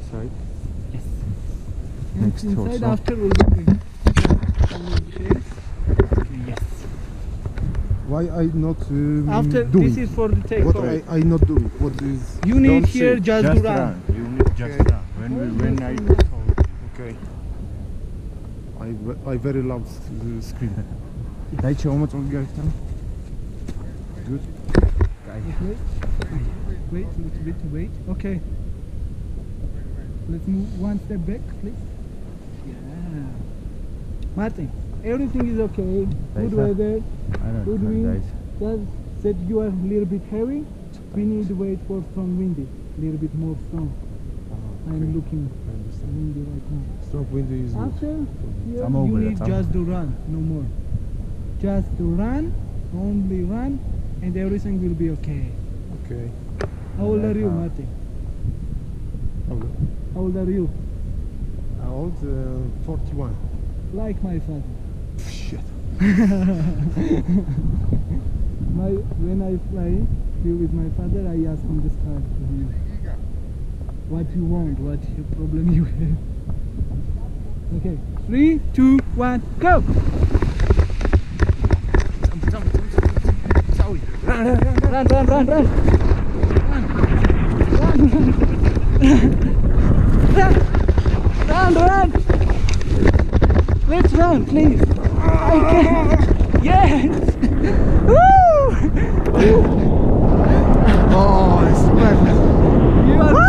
inside. Yes. Next inside also. after we'll be doing. Yes. Why I not After doing? this is for the What takeoff. I not do? What is? You need Don't here sit, just to run. You need just Okay. run. When I Okay. I very love screen. Dajcie omocą grać tam. Good. Wait, little bit, wait. Okay. Let's move one step back, please. Yeah. Martin, everything is okay. Good Nice, huh? weather. I don't Good know, wind. guys. Just said you are a little bit heavy. We need to wait for strong windy. A little bit more strong. I'm looking I understand. windy right now. Strong wind is good. After here, I'm you over need it, just to run, no more. Just to run, only run, and everything will be okay. Okay. How old are you, Uh-huh. Martin? How How old are you? old? 41. Like my father. Shit. When I fly here with my father, I ask him this card to him. What you want, what your problem you have. Okay, 3, 2, 1, go! Run, run, run, run! Run, run! Let's run, please! I can! Yes! Woo! Oh, it's perfect. You are